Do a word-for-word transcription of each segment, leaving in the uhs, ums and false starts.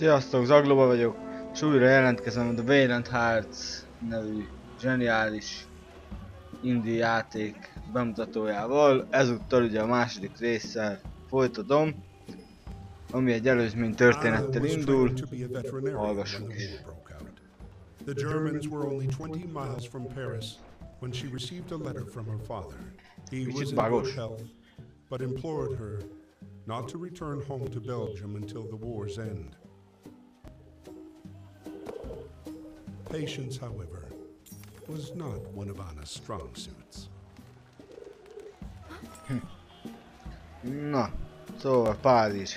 Sziasztok, Zagloba vagyok, és újra jelentkezem a The Valiant Hearts nevű zseniális indie játék bemutatójával. Ezúttal ugye a második résszel folytatom, ami egy előzmény történettel indul. Hallgassuk is. The Germans were only twenty miles from Paris when she received a letter from her father. He was in good health, but implored her not to return home to Belgium until the war's end. Patience, however, was not one of Anna's strong suits. Na, szóval Párizs.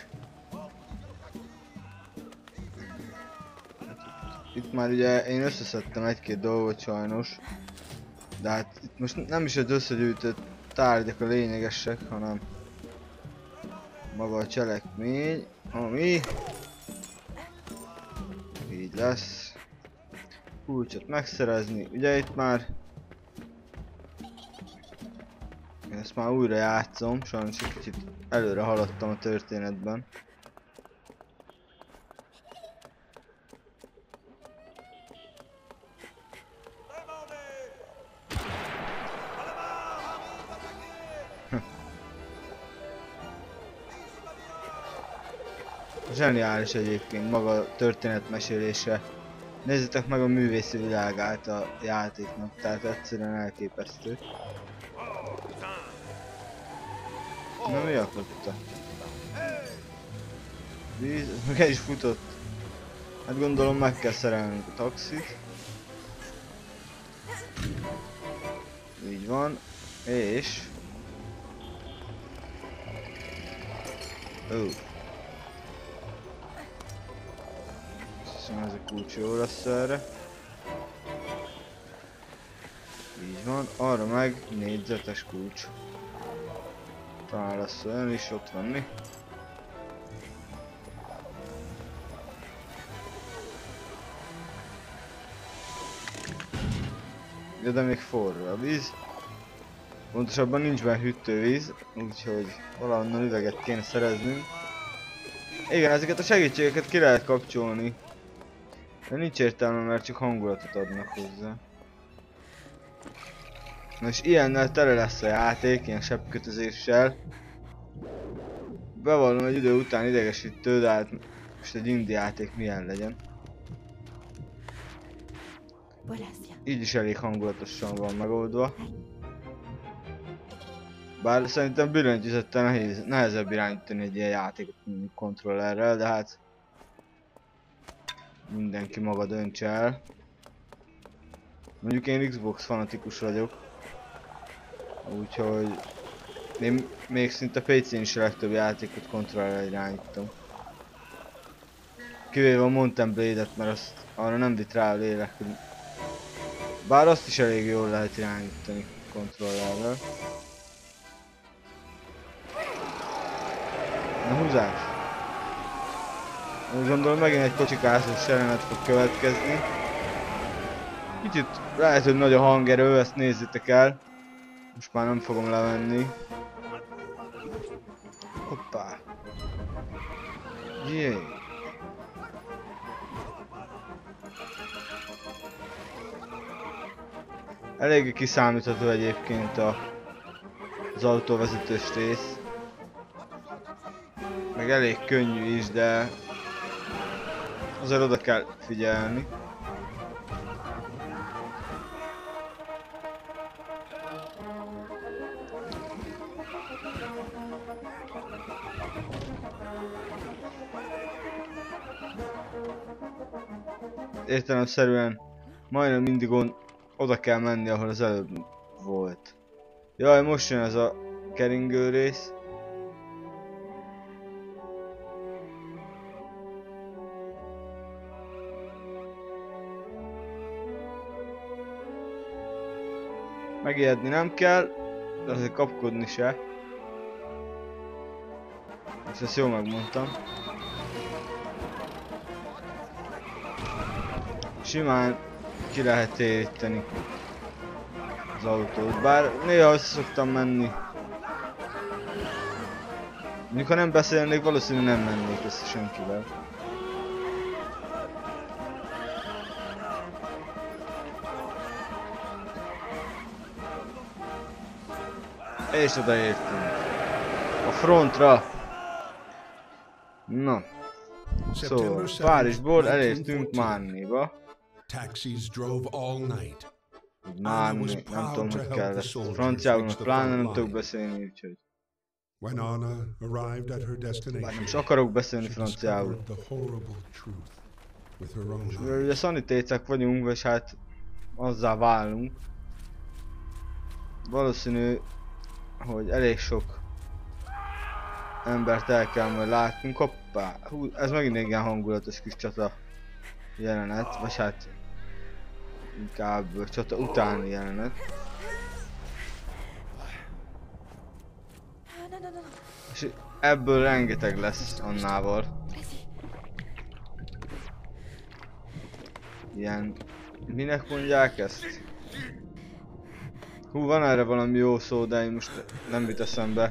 Itt már ugye én összeszedtem egy-két dolgot sajnos, de hát itt most nem is az összegyűjtött tárgyak a lényegesek, hanem maga a cselekmény, ami így lesz. Kulcsot megszerezni, ugye itt már én ezt már újra játszom, sajnos egy kicsit előre haladtam a történetben. Zseniális egyébként maga a történetmesélése. Nézzétek meg a művészi világát a játéknak, tehát egyszerűen elképesztő. Na mi akadt? Víz, meg el is futott. Hát gondolom meg kell szerelnünk a taxit. Így van. És... Ó. Ez a kulcs jó lesz erre. Így van, arra meg négyzetes kulcs. Talán lesz olyan is, ott van mi. De, de még forró a víz. Pontosabban nincs benne hűtővíz, úgyhogy valahonnan üveget kéne szereznünk. Igen, ezeket a segítségeket ki lehet kapcsolni. De nincs értelme, mert csak hangulatot adnak hozzá. Na és ilyennel tele lesz a játék, ilyen seppkötözéssel. Bevallom, egy idő után idegesítő, de hát most egy indie játék milyen legyen. Így is elég hangulatosan van megoldva. Bár szerintem billentyűzettel nehéz, nehezebb irányítani egy ilyen játékot kontrollerrel, de hát mindenki maga döntse el. Mondjuk én Xbox fanatikus vagyok, úgyhogy én még szinte pé cén is a legtöbb játékot kontrollerrel irányítom. Kivéve a Mountain Blade-et, mert azt arra nem vitt rá a lélek, hogy... Bár azt is elég jól lehet irányítani kontrollerrel. Na húzás! Úgy gondolom megint egy kocsikászos jelenet fog következni. Kicsit lehet, hogy nagy a hangerő, ezt nézzétek el. Most már nem fogom levenni. Hoppá! Jé! Eléggé kiszámítható egyébként a, az autóvezetős rész. Meg elég könnyű is, de azért oda kell figyelni. Értelemszerűen majdnem mindig on, oda kell menni, ahol az előbb volt. Jaj, most jön ez a keringő rész. Megijedni nem kell, de azért kapkodni se. És ezt jól megmondtam. Simán ki lehet téríteni az autót, bár néha össze szoktam menni. Mondjuk ha nem beszélnék, valószínűleg nem mennék össze senkivel. És odaértünk. A frontra. Na. Szóval, Párizsból elértünk Marne-ba. Taxis drove all night. Marne, nem tudom, hogy kell ezt. Franciául, pláne nem tudok beszélni, úgyhogy. When Anna arrived at her destination, Bár nem is akarok beszélni franciául. Ugye szanitécek vagyunk, és hát azzá válunk. Valószínű, hogy elég sok embert el kell majd látnunk. Hoppá! Hú, ez megint egy ilyen hangulatos kis csata jelenet, vagy hát inkább csata utáni jelenet. És ebből rengeteg lesz Annával. Ilyen... minek mondják ezt? Hú, van erre valami jó szó, de én most nem jut eszembe.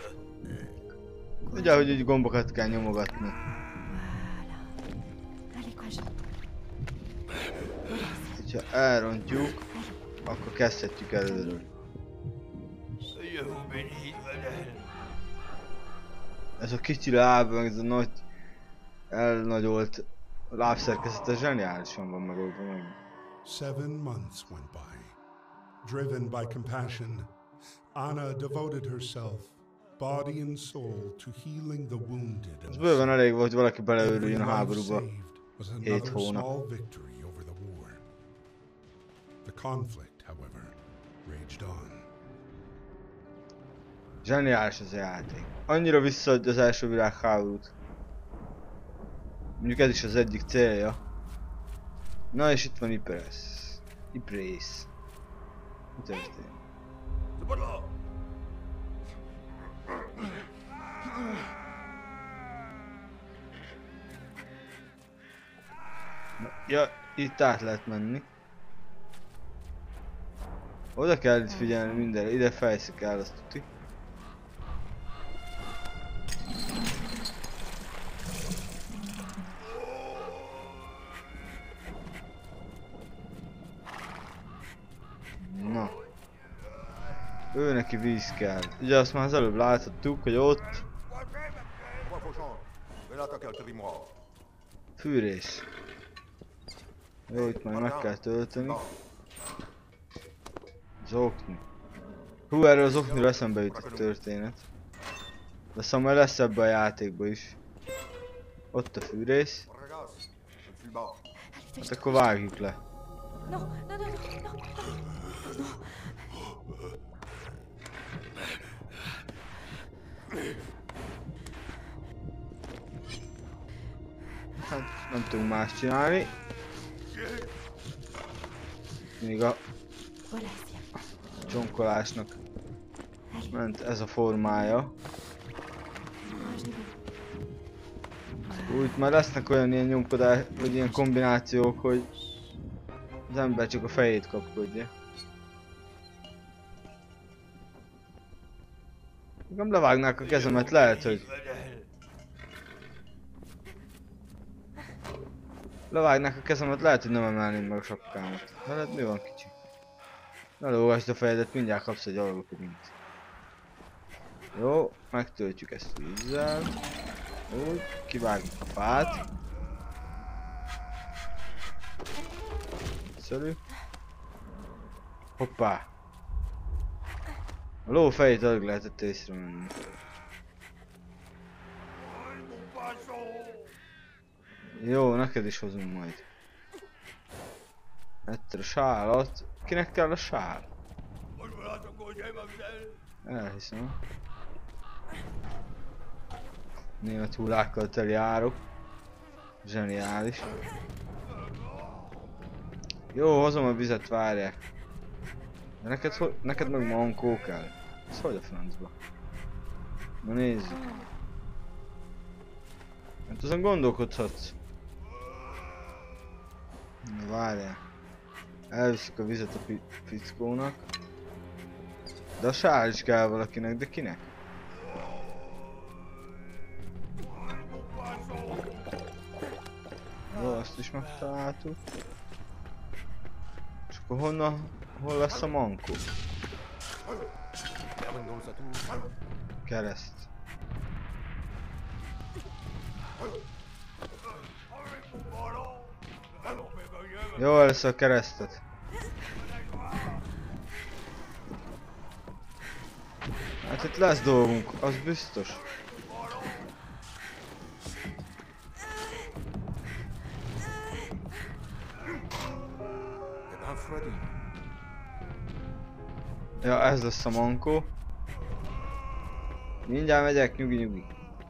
Ugye, hogy így gombokat kell nyomogatni. Ha elrontjuk, akkor kezdhetjük előről. Ez a kicsi láb, ez a nagy elnagyolt lábszerkezete zseniálisan van megoldva meg. Seven months went by. Driven by compassion, Anna devoted herself, body and soul, to healing the wounded. Ez bőven elég volt, hogy valaki beleőrüljön a háborúba. Hét hónap. The conflict, however, raged on. Zseniális ez a játék. Annyira visszaadja az első világháborút. Mondjuk ez is az egyik célja. Na és itt van Ypres. Ypres. Mi történik? Ja, itt át lehet menni. Oda kell itt figyelni mindenre, ide fejszik el, azt tuti. Na. Ő neki víz kell. Ugye azt már az előbb láthattuk, hogy ott... Fűrész. Jó, itt majd meg kell tölteni. Zokni. Hú, erről az okniról eszembe jut a történet. De szóval lesz ebbe a játékba is. Ott a fűrész. Hát akkor vágjuk le. Hát nem tudunk más csinálni. Még a csonkolásnak ment ez a formája. Úgy már lesznek olyan ilyen nyomkodás, vagy ilyen kombinációk, hogy az ember csak a fejét kapkodja. Nem levágnák a kezemet, lehet, hogy... Levágnák a kezemet, lehet, hogy nem emelném meg a sapkámat. Hát mi van, kicsi? Ne lógasd a fejedet, mindjárt kapsz egy alagokudint. Jó, megtöltjük ezt vízzel. Úgy, kivágjuk a fát. Egyszerű. Hoppá! A ló fejét alig lehetett észrevenni. Jó, neked is hozunk majd. Ettől a sálat. Kinek kell a sál? Elhiszem. Német hullákkal teli árok. Zseniális. Jó, hozom a vizet, várják. De neked, neked meg mankó kell. Ez hogy a francba? Na nézzük. Hát azon gondolkodhatsz. Na várjál. Elviszük a vizet a fickónak. De a sál is kell valakinek, de kinek? Jó, azt is megtaláltuk. És akkor honnan, hol lesz a mankó? Kereszt. Jó, először a keresztet. Hát itt lesz dolgunk, az biztos. Ja, ez lesz a mankó. Mindjárt megyek, nyugi nyugi.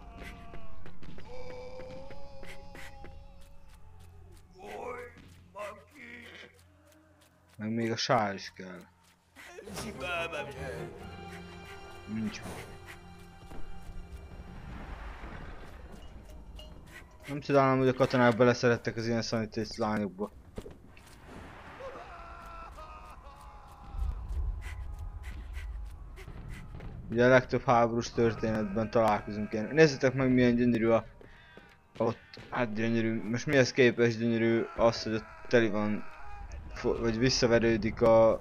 Meg még a sál is kell. Nincs meg. Nem csodálom, hogy a katonák beleszerettek az ilyen szanitész lányokba. Ugye a legtöbb háborús történetben találkozunk ilyen. Nézzétek meg milyen gyönyörű a... Ott, hát gyönyörű, most mihez képest gyönyörű az, hogy ott teli van, vagy visszaverődik a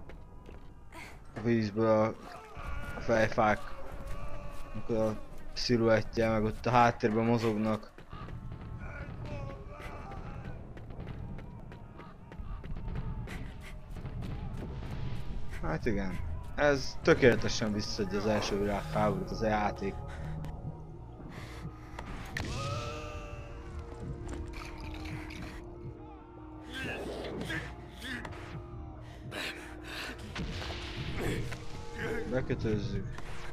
vízből a, a fejfák, akkor a sziluettje, meg ott a háttérben mozognak. Hát igen, ez tökéletesen visszaadja az első világháborút, az a játék. Bekötözzük.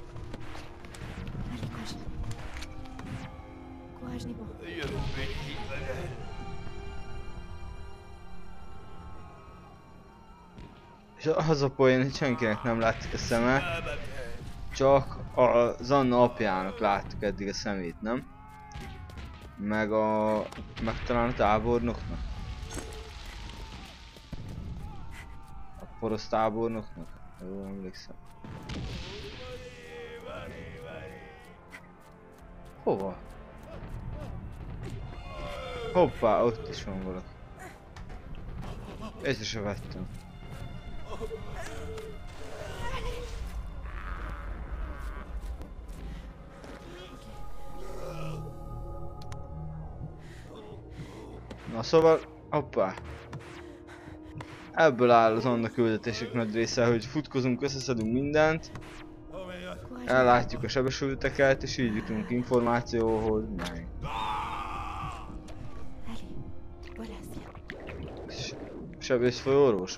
És az a poén, hogy senkinek nem látszik a szeme, csak az Anna apjának láttuk eddig a szemét, nem? Meg a... meg talán a tábornoknak? A porosz tábornoknak? Jól emlékszem. Hova? Hoppá, ott is van valaki. Észre se vettem. Na szóval, hoppá. Ebből áll az Anna küldetések nagy része, hogy futkozunk, összeszedünk mindent. Ellátjuk a sebesülteket, és így jutunk információhoz, meg... Sebészfoly orvos.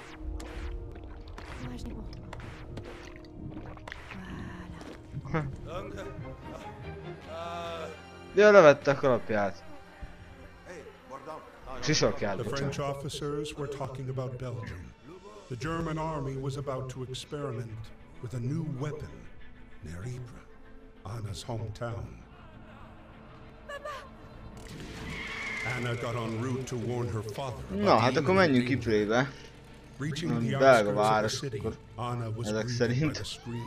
Ja, levette a kalapját. Sisakját, The bocsánat. French officers were talking about Belgium. The German army was about to experiment with a new weapon near Ypres, Anna's hometown. Anna got en route to warn her father. Na, hát akkor menjünk Ypres-be. Belga város, akkor ezek szerint.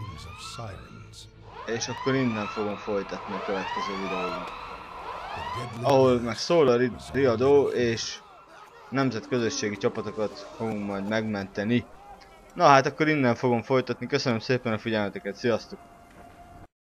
És akkor innen fogom folytatni a következő videóban. Ahol meg szól a riadó, és nemzetközösségi csapatokat fogunk majd megmenteni. Na hát akkor innen fogom folytatni, köszönöm szépen a figyelmeteket, sziasztok!